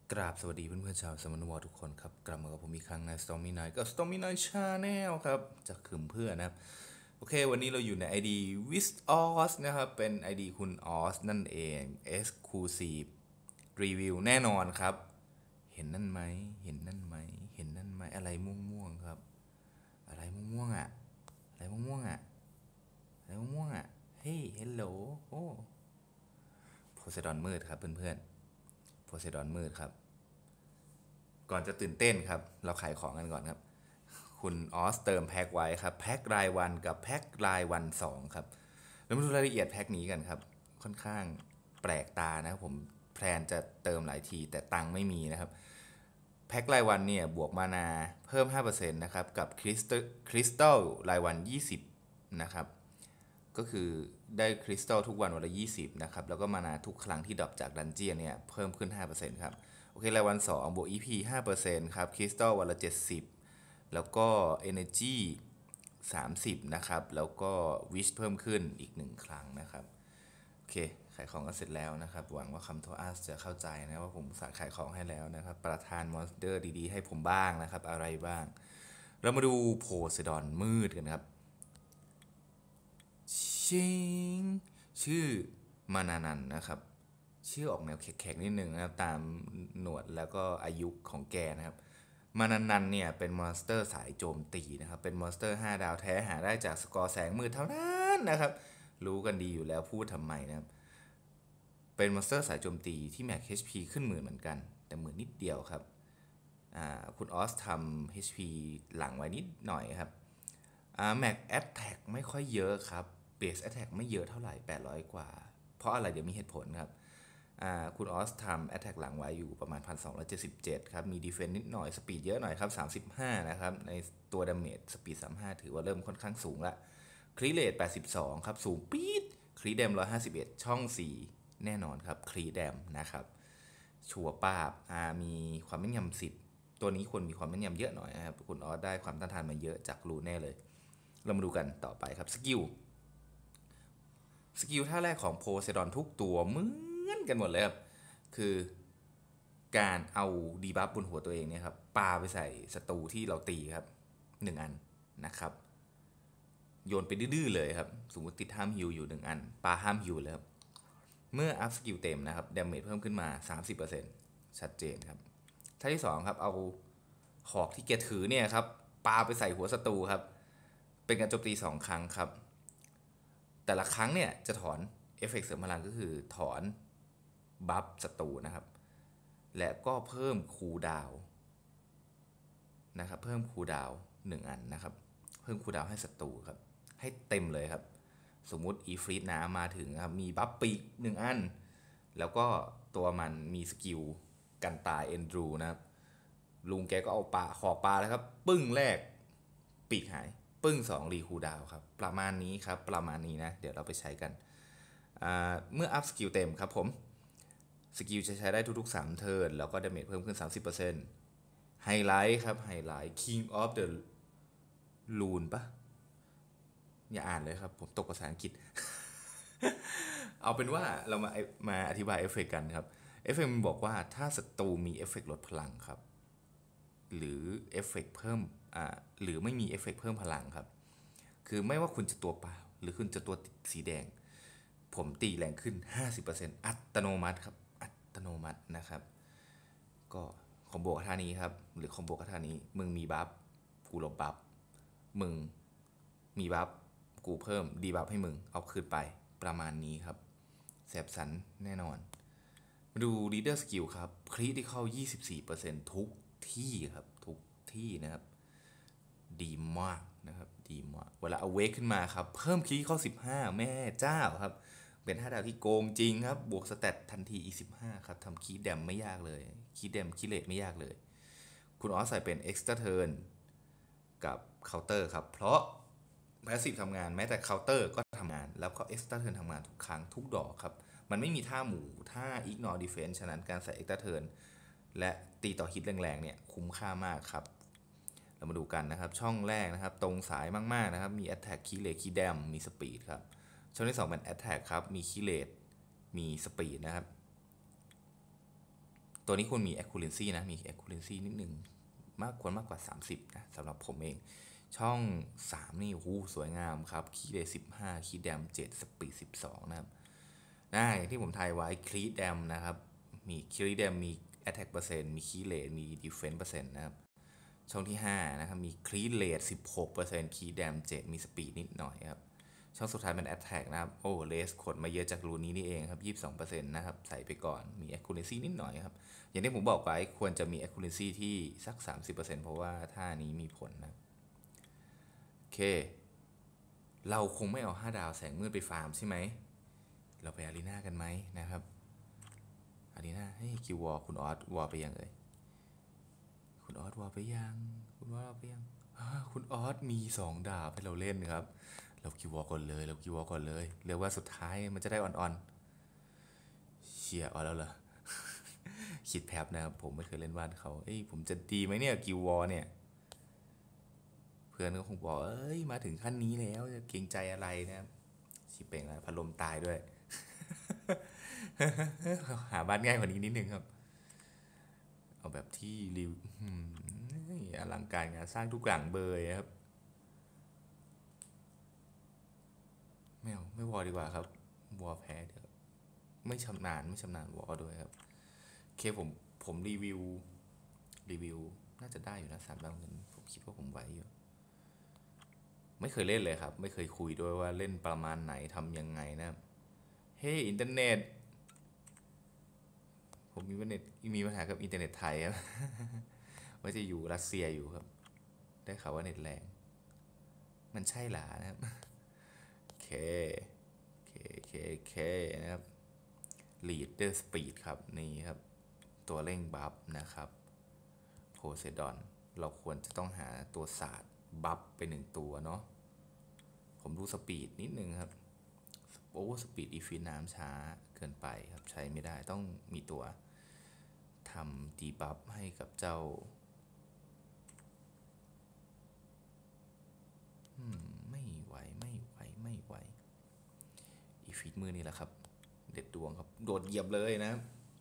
กราบสวัสดีเพื่อนๆชาวสมนวทุกคนครับกลับมากับผมอีกครั้งใน Stormy Night ก็ Stormy Night Channel ครับจากขึมเพื่อนนะครับโอเควันนี้เราอยู่ใน ID with Oz นะครับเป็น ID คุณ Oz นั่นเอง Exclusive Review แน่นอนครับเห็นนั่นไหมเห็นนั่นไหมเห็นนั่นไหมอะไรม่วงๆครับอะไรม่วงๆอ่ะอะไรม่วงๆอ่ะอะไรม่วงๆอ่ะเฮ้ย hello โอ้โพไซดอนมืดครับเพื่อนๆโพไซดอนมืดครับ ก่อนจะตื่นเต้นครับเราขายของกันก่อนครับคุณออสเติมแพ็คไว้ครับแพ็ครายวันกับแพ็ครายวัน2ครับแล้วมาดูรายละเอียดแพ็คนี้กันครับค่อนข้างแปลกตานะครับผมแพลนจะเติมหลายทีแต่ตังค์ไม่มีนะครับแพ็ครายวันเนี่ยบวกมานาเพิ่ม5%นะครับกับคริสตัลรายวัน20นะครับก็คือได้คริสตัลทุกวันวันละ20นะครับแล้วก็มานาทุกครั้งที่ดรอปจากดันเจียนเนี่ยเพิ่มขึ้น5%ครับ โอเครายวัน2บวก EP 5%ครับคริสตัลวันละ70แล้วก็ Energy 30นะครับแล้วก็ Wish เพิ่มขึ้นอีก1ครั้งนะครับโอเคขายของก็เสร็จแล้วนะครับหวังว่าคำโทอาสจะเข้าใจนะว่าผมสาขายของให้แล้วนะครับประทานมอนสเตอร์ดีๆให้ผมบ้างนะครับอะไรบ้างเรามาดูโพไซดอนมืดกันครับชิงชื่อมานานันนะครับ ชื่อออกแนวแขกๆนิดนึงนะครับตามหนวดแล้วก็อายุของแกนะครับมานันเนี่ยเป็นมอนสเตอร์สายโจมตีนะครับเป็นมอนสเตอร์5ดาวแท้หาได้จากสกอร์แสงมืดเท่านั้นนะครับรู้กันดีอยู่แล้วพูดทำไมนะครับเป็นมอนสเตอร์สายโจมตีที่แม็ก HP ขึ้นหมื่นเหมือนกันแต่หมื่นนิดเดียวครับคุณออสทำ HP หลังไว้นิดหน่อยครับแม็กแอตแทกไม่ค่อยเยอะครับเบสแอตแทกไม่เยอะเท่าไหร่800กว่าเพราะอะไรเดี๋ยวมีเหตุผลครับ คุณออสทำ Attack หลังไว้อยู่ประมาณ1277ครับมี Defense นิดหน่อยสปีดเยอะหน่อยครับ35นะครับในตัว Damage สปีด35ถือว่าเริ่มค่อนข้างสูงละครีเรท82ครับสูงปี๊ดครีแดม151ช่อง4แน่นอนครับครีแดมนะครับชัวป้าบมีความแม่นยำ10ตัวนี้ควรมีความแม่นยำเยอะหน่อยนะครับคุณออสได้ความต้านทานมาเยอะจากรูแน่เลยเรามาดูกันต่อไปครับสกิลท่าแรกของโพไซดอนทุกตัวเหมือนกันหมดเลยครับคือการเอาดีบัฟบนหัวตัวเองเนี่ยครับปาไปใส่ศัตรูที่เราตีครับ1 อันนะครับโยนไปดื้อๆเลยครับสมมติติดห้ามฮิวอยู่1 อันปาห้ามฮิวเลยครับเมื่ออัพสกิลเต็มนะครับดาเมจเพิ่มขึ้นมา30%ชัดเจนครับท่าที่2ครับเอาหอกที่แกถือเนี่ยครับปาไปใส่หัวศัตรูครับเป็นการโจมตี2 ครั้งครับ แต่ละครั้งเนี่ยจะถอนเอฟเฟกต์เสริมพลังก็คือถอนบัฟศัตรูนะครับและก็เพิ่มคูลดาวน์นะครับเพิ่มคูลดาวน์1 อันนะครับเพิ่มคูลดาวน์ให้ศัตรูครับให้เต็มเลยครับสมมุติอีฟรีดน้ำมาถึงครับมีบัฟปีก1 อันแล้วก็ตัวมันมีสกิลกันตายเอนดรูนะครับลุงแกก็เอาปลาขอปลาแล้วครับปึ้งแรกปีกหายปึ้ง2รีคูลดาวครับประมาณนี้ครับประมาณนี้นะเดี๋ยวเราไปใช้กัน เมื่ออัพสกิลเต็มครับผมสกิลจะใช้ได้ทุกๆ3เทิร์นแล้วก็ดาเมจเพิ่มขึ้น30%ไฮไลท์ครับไฮไลท์ King of the Rune ปะอย่าอ่านเลยครับผมตกภาษาอังกฤษเอาเป็นว่าเรามาอธิบายเอฟเฟกต์กันครับเอฟเฟกต์มันบอกว่าถ้าศัตรูมีเอฟเฟกต์ลดพลังครับหรือเอฟเฟกต์เพิ่มหรือไม่มีเอฟเฟกต์เพิ่มพลังครับคือไม่ว่าคุณจะตัวเปล่าหรือคุณจะตัวสีแดง ผมตีแรงขึ้น50%อัตโนมัติครับอัตโนมัตินะครับก็คอมโบกับท่านี้ครับหรือคอมโบกับท่านี้มึงมีบัฟกูลบบัฟมึงมีบัฟกูเพิ่มดีบัฟให้มึงเอาคืนไปประมาณนี้ครับแสบสันแน่นอนมาดู Leader Skill ครับคริติคอล24%ทุกที่ครับทุกที่นะครับดีมากนะครับดีมากเวลาเอาเวกขึ้นมาครับเพิ่มคริติคอล15แม่เจ้าครับ เป็น5 ดาวที่โกงจริงครับบวกสเตตทันทีอีก15ครับทำคีย์แดมไม่ยากเลยคีย์แดมคีย์เลทไม่ยากเลยคุณออสใส่เป็นเอ็กซ์ตร้าเทิร์นกับเคาน์เตอร์ครับเพราะแพสซีฟทำงานแม้แต่เคาน์เตอร์ก็ทำงานแล้วก็เอ็กซ์ตร้าเทิร์นทำงานทุกครั้งทุกดอกครับมันไม่มีท่าหมู่ท่าอิกนอร์ดิเฟนซ์ฉะนั้นการใส่เอ็กซ์ตร้าเทิร์นและตีต่อฮิตแรงๆเนี่ยคุ้มค่ามากครับเรามาดูกันนะครับช่องแรกนะครับตรงสายมากๆนะครับมี Attack คีเลทคีแดมมีสปีดครับช่องที่2เป็น Attack ครับมีคีเลทมีสปีดนะครับตัวนี้คุณมี accuracy นะมี accuracy นิดหนึ่งควรมากกว่า30นะสำหรับผมเองช่อง3นี่สวยงามครับคีย์เรท15คีย์แดม7สปีด12นะครับอย่างที่ผมทายไว้คีย์แดมนะครับมีคีย์แดมมี attack เปอร์เซ็นต์มีคีย์เรทมี defense เปอร์เซ็นต์นะครับช่องที่5นะครับมีคีย์เรท16%คีย์แดม7มีสปีดนิดหน่อยครับช่องสุดท้ายเป็น attack นะครับเลสขดมาเยอะจากรูนี้นี่เองครับ 22% นะครับใส่ไปก่อนมี accuracy นิดหน่อยครับอย่างที่ผมบอกไปควรจะมี accuracy ที่สัก 30% เพราะว่าท่านี้มีผลนะโอเคเราคงไม่เอา5 ดาวแสงมืดไปฟาร์มใช่ไหมเราไปอารีนากันไหมนะครับอารีนาให้คิววอลคุณออสวอลไปยังคุณออสวอลไปยังคุณออสวอลไปยังคุณออสมี2 ดาวให้เราเล่นครับเราคิววอลก่อนเลยเราคิววอลก่อนเลยเรียกว่าสุดท้ายมันจะได้อ่อนๆเชียร์ออสแล้วเหรอคิดแพบนะครับผมไม่เคยเล่นบ้านเขาผมจะดีไหมเนี่ยกิววอลเนี่ยเพื่อนก็คงบอกมาถึงขั้นนี้แล้วจะเกรงใจอะไรนะครับชิเป่งแล้วพัดลมตายด้วย หาบ้านง่ายกว่านี้นิดนึงครับเอาแบบที่ริวอลังการงานสร้างทุกหลังเบยครับไม่วอดีกว่าครับวอแพ้เดี๋ยวไม่ชำนาญวอด้วยครับโอเคผมรีวิวน่าจะได้อยู่นะ3 ดาวเงินผมคิดว่าผมไหวอยู่ไม่เคยเล่นเลยครับไม่เคยคุยด้วยว่าเล่นประมาณไหนทำยังไงนะครับเฮ้อินเทอร์เน็ตผมมีปัญหากับอินเทอร์เน็ตไทยครับว่าจะอยู่รัสเซียอยู่ครับได้ข่าวว่าเน็ตแรงมันใช่หรอนะครับโอเคนะครับ leader speed ครับนี่ครับตัวเร่งบัฟนะครับโพไซดอนเราควรจะต้องหาตัวศาสตร์บัฟไป1 ตัวเนาะผมดูสปีดนิดนึงครับสปีดอีฟีน้ำช้าเกินไปครับใช้ไม่ได้ต้องมีตัวทำดีบัฟให้กับเจ้าไม่ไหวอีฟีดมือนี่แหละครับเด็ดดวงครับโดดเหยียบเลยนะ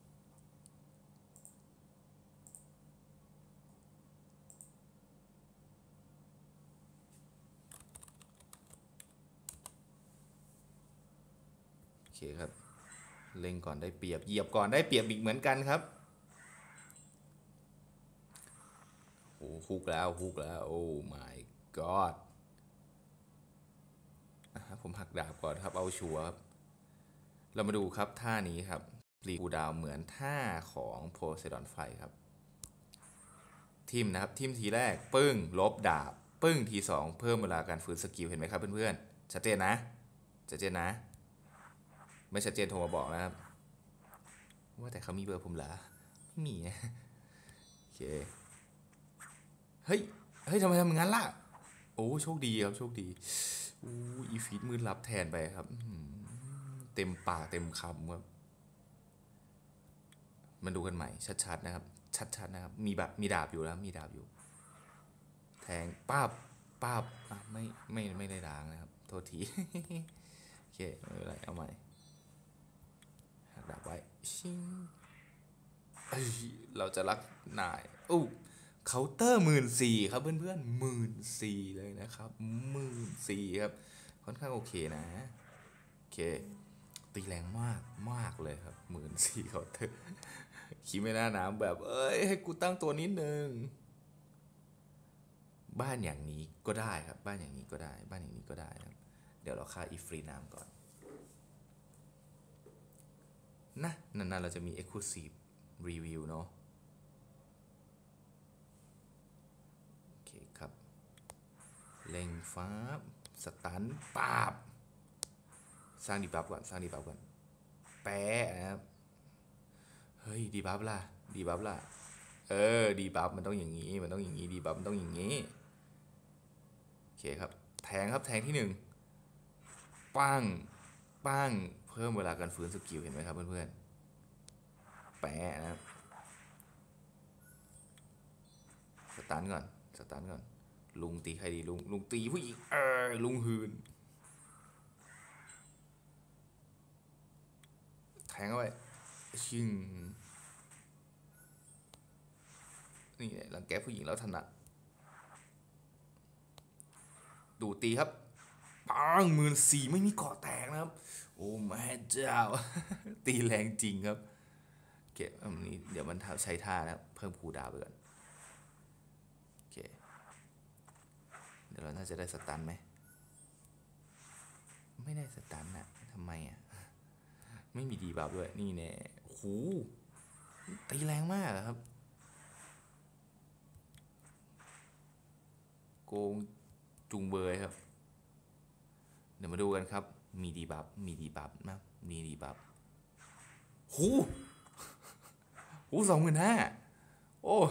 โอเคครับเล็งก่อนได้เปรียบเหยียบก่อนได้เปรียบอีกเหมือนกันครับฮุกแล้วโอ้ my god ผมหักดาบก่อนครับเอาชัวร์ครับเรามาดูครับท่านี้ครับรีคูดาวเหมือนท่าของโพไซดอนไฟครับทิมนะครับทิมทีแรกปึ้งลบดาบปึ้งที2เพิ่มเวลาการฟื้นสกิลเห็นไหมครับเพื่อนๆชัดเจนนะไม่ชัดเจนโทรมาบอกนะครับว่าแต่เขามีเบอร์ผมเหรอไม่มีนะโอเคเฮ้ยทำไมทำงั้นล่ะโอ้โชคดีครับโชคดีอีฟีดมือรับแทนไปครับเต็มปากเต็มคำครับมาดูกันใหม่ชัดๆนะครับชัดๆนะครับมีดาบอยู่แล้วมีดาบอยู่แทงป้าบไม่ได้ล้างนะครับโทษทีโอเคไม่เป็นไรเอาใหม่หักดาบไว้ชิงเราจะรักนายเคาน์เตอร์14,000ครับเพื่อนๆ14,000เลยนะครับ14,000ครับค่อนข้างโอเคนะโอเคตีแรงมากเลยครับ14,000เคาน์เตอร์คิดไม่น่าน้ำแบบให้กูตั้งตัวนิดนึงบ้านอย่างนี้ก็ได้ครับบ้านอย่างนี้ก็ได้ครับเดี๋ยวเราค่าอีฟรีน้ำก่อนนะนานๆเราจะมี Exclusive Review เนาะโอเคครับเล็งฟ้าสตันปาบสร้างดีบัฟก่อนแปะนะครับเฮ้ยดีบัฟล่ะดีบัฟมันต้องอย่างนี้ดีบัฟมันต้องอย่างนี้โอเคครับแทงครับแทงที่ปังเพิ่มเวลาการฟื้นสกิลเห็นไหมครับเพื่อนๆแปะนะครับสตันก่อนลุงตีใครดีลุงตีผู้หญิงลุงหืนแทงเข้าไปชิงนี่รังแกผู้หญิงแล้วถนัดดูตีครับปัง14,000ไม่มีเกาะแตกนะครับโอ้แม่เจ้า ตีแรงจริงครับโอเคอันนี้เดี๋ยวมันใช้ท่านะเพิ่มคูลดาวน์ไปก่อนโอเคเดี๋ยวเราน่าจะได้สตันไหมไม่ได้สตันนะทำไมอ่ะไม่มีดีบัฟด้วยนี่แน่โอ้โหตีแรงมากครับโกงจุงเบยครับเดี๋ยวมาดูกันครับมีดีบัฟนะมีดีบัฟหู25,000โอ้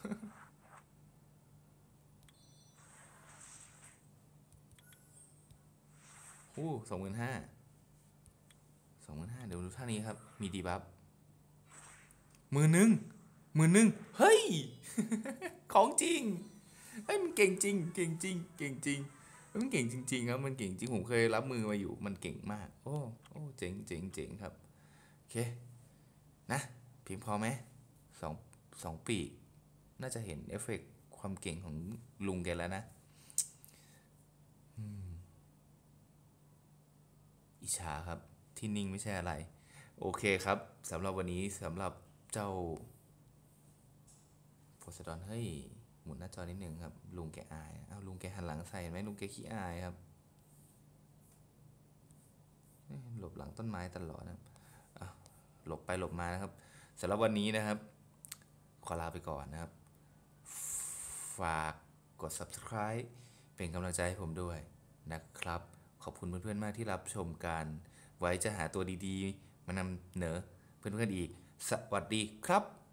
25,000เดี๋ยวดูท่านี้ครับมีดีบัฟ10,000เฮ้ย ของจริงเฮ้ยมันเก่งจริงมันเก่งจริงๆครับมันเก่งจริงผมเคยรับมือมาอยู่มันเก่งมากโอ้เจ๋งครับโอเคนะเพียงพอไหมสองปีน่าจะเห็นเอฟเฟกต์ความเก่งของลุงแกแล้วนะอิจฉาครับที่นิ่งไม่ใช่อะไรโอเคครับสำหรับวันนี้สำหรับเจ้าโพสดอนเฮ้ยหมุนหน้าจอนิดนึงครับลุงแกอายเอาลุงแกหันหลังใส่ไหมลุงแกขี้อายครับหลบหลังต้นไม้ตลอดนะหลบไปหลบมานะครับสำหรับวันนี้นะครับขอลาไปก่อนนะครับฝากกด subscribe เป็นกำลังใจให้ผมด้วยนะครับขอบคุณเพื่อนๆมากที่รับชมกันไว้จะหาตัวดีๆมานำเหนอเพื่อนๆอีกสวัสดีครับ